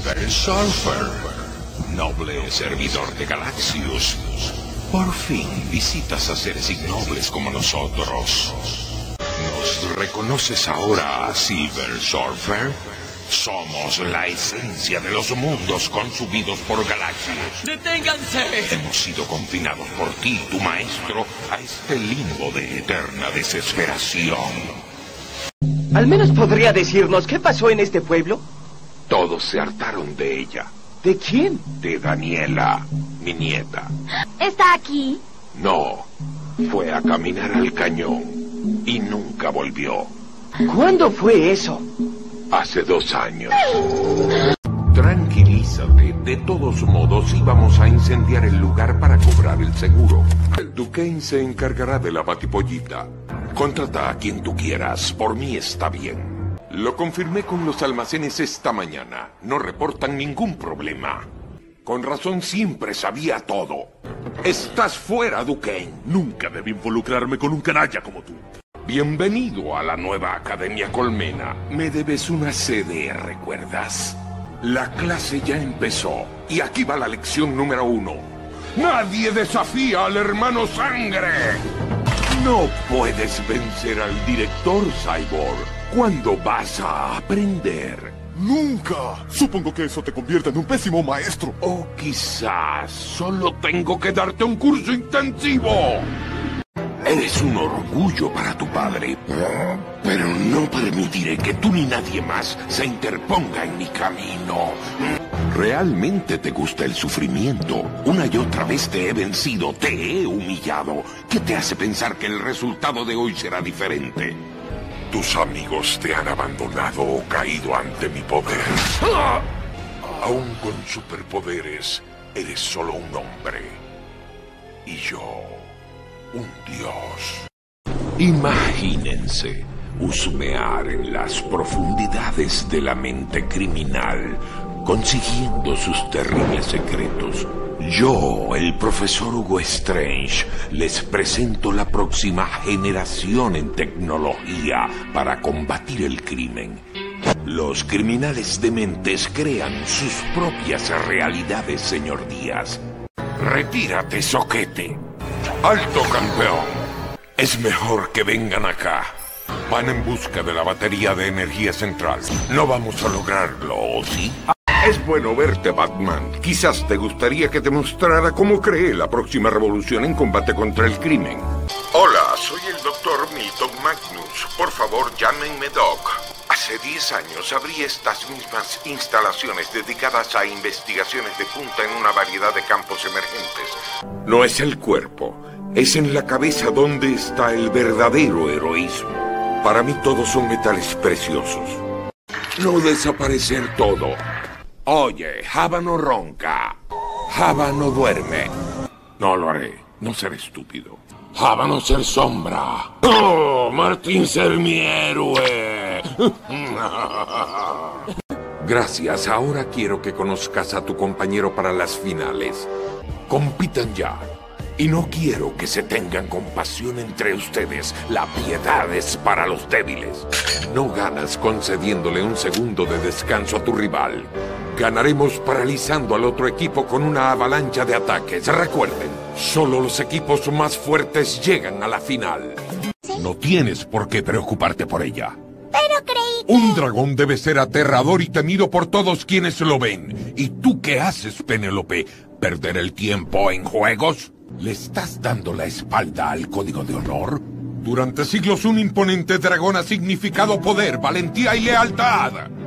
Cyber Surfer, noble servidor de Galaxius. Por fin visitas a seres ignobles como nosotros. ¿Nos reconoces ahora, Cyber Surfer? Somos la esencia de los mundos consumidos por Galaxius. ¡Deténganse! Hemos sido confinados por ti, tu maestro, a este limbo de eterna desesperación. ¿Al menos podría decirnos qué pasó en este pueblo? Todos se hartaron de ella. ¿De quién? De Daniela, mi nieta. ¿Está aquí? No, fue a caminar al cañón y nunca volvió. ¿Cuándo fue eso? Hace 2 años. Tranquilízate, de todos modos íbamos a incendiar el lugar para cobrar el seguro. El Duquesne se encargará de la batipollita. Contrata a quien tú quieras, por mí está bien. Lo confirmé con los almacenes esta mañana. No reportan ningún problema. Con razón siempre sabía todo. Estás fuera, Duquesne. Nunca debí involucrarme con un canalla como tú. Bienvenido a la nueva Academia Colmena. Me debes una CD, ¿recuerdas? La clase ya empezó. Y aquí va la lección número 1. ¡Nadie desafía al hermano Sangre! No puedes vencer al director, Cyborg. ¿Cuándo vas a aprender? ¡Nunca! Supongo que eso te convierte en un pésimo maestro. O quizás solo tengo que darte un curso intensivo. Eres un orgullo para tu padre, pero no permitiré que tú ni nadie más se interponga en mi camino. ¿Realmente te gusta el sufrimiento? Una y otra vez te he vencido, te he humillado. ¿Qué te hace pensar que el resultado de hoy será diferente? Tus amigos te han abandonado o caído ante mi poder. Aún con superpoderes, eres solo un hombre. Y yo... un dios. Imagínense husmear en las profundidades de la mente criminal, consiguiendo sus terribles secretos. Yo, el profesor Hugo Strange, les presento la próxima generación en tecnología para combatir el crimen. Los criminales dementes crean sus propias realidades, señor Díaz. Retírate, soquete. ¡Alto, campeón! Es mejor que vengan acá. Van en busca de la batería de energía central. No vamos a lograrlo, ¿o sí? Es bueno verte, Batman. Quizás te gustaría que te mostrara cómo creé la próxima revolución en combate contra el crimen. Hola, soy el Dr. Milton Magnus. Por favor, llámenme Doc. Hace 10 años abrí estas mismas instalaciones dedicadas a investigaciones de punta en una variedad de campos emergentes. No es el cuerpo, es en la cabeza donde está el verdadero heroísmo. Para mí todos son metales preciosos. No desaparecer todo. Oye, Java no ronca. Java no duerme. No lo haré, no seré estúpido. Java no ser sombra. ¡Oh, Martín ser mi héroe! Gracias, ahora quiero que conozcas a tu compañero para las finales. Compitan ya. Y no quiero que se tengan compasión entre ustedes. La piedad es para los débiles. No ganas concediéndole un segundo de descanso a tu rival. Ganaremos paralizando al otro equipo con una avalancha de ataques. Recuerden, solo los equipos más fuertes llegan a la final. No tienes por qué preocuparte por ella. Pero creí que... Un dragón debe ser aterrador y temido por todos quienes lo ven. ¿Y tú qué haces, Penélope? ¿Perder el tiempo en juegos? ¿Le estás dando la espalda al código de honor? Durante siglos un imponente dragón ha significado poder, valentía y lealtad.